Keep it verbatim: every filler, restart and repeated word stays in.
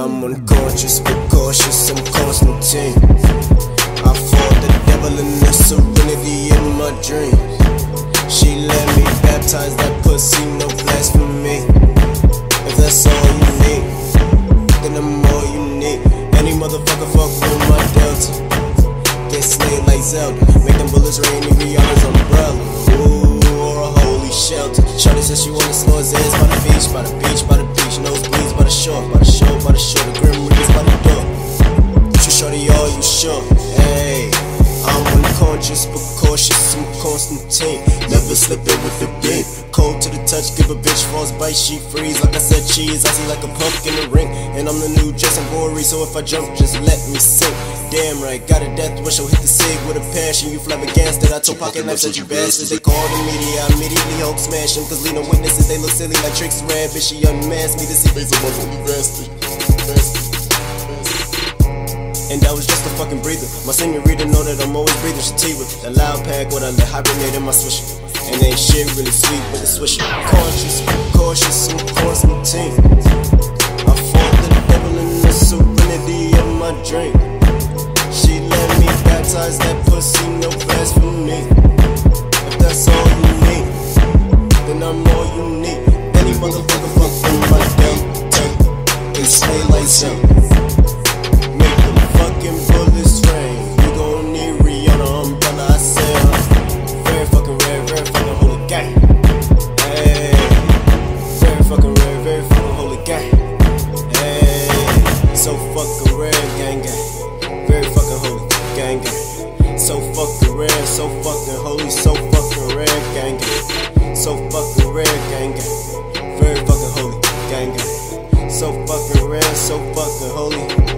I'm unconscious but cautious, I'm Constantine. I fought the devil in the serenity in my dreams. She let me baptize that pussy, no blasphemy. If that's all you need, then I'm all you need. Any motherfucker fuck with my delta, get slayed like Zelda. Make them bullets rain in Rihanna's umbrella, ooh, or a holy shelter. Shorty says she wanna slow his ass by the beach, by the beach, by the beach. Nosebleeds by the shore, by the shore, by the shore. The Grim Reapers by the door. You shorty, all you sure? Hey, I'm unconscious but cautious, I'm Constantine. Never slipping with the beat. Cold to the touch, give a bitch false bite, she freeze. Like I said, cheese, I see like a punk in the ring. And I'm the new Jason Voorhees, so if I jump, just let me sink. Damn right, got a death wish, I'll hit the sig with a passion. You flabbergasted, I told pocket knives at you bastards. They call the media, I immediately Hulk smash them. Cause leading witnesses, they look silly like Tricks Rabbit. She unmasked me to see face of my fully vested. And that was just a fucking breather. My senorita know that I'm always breathing sativa. The loud pack, what I let hibernate in my swisher. And ain't shit really sweet with the swisher. Conscious, cautious, I'm Constantine. I fought the devil in the serenity of my dream. She let me baptize that pussy, no blasphemy. If that's all you need, then I'm all you need. Any motherfucker fuck with my delta, they slay like some. Bullets rain, you gon' need Rihanna umbrella. I said, huh? Very fucking rare, very fucking holy gang. Hey, very fucking rare, very fucking holy gang. Hey, so fucking rare, gang gang. Very fucking holy gang gang. So fucking rare, so fucking holy, so fucking rare, gang gang. So fucking rare, gang gang. Very fucking holy gang gang. So fucking rare, so fucking holy.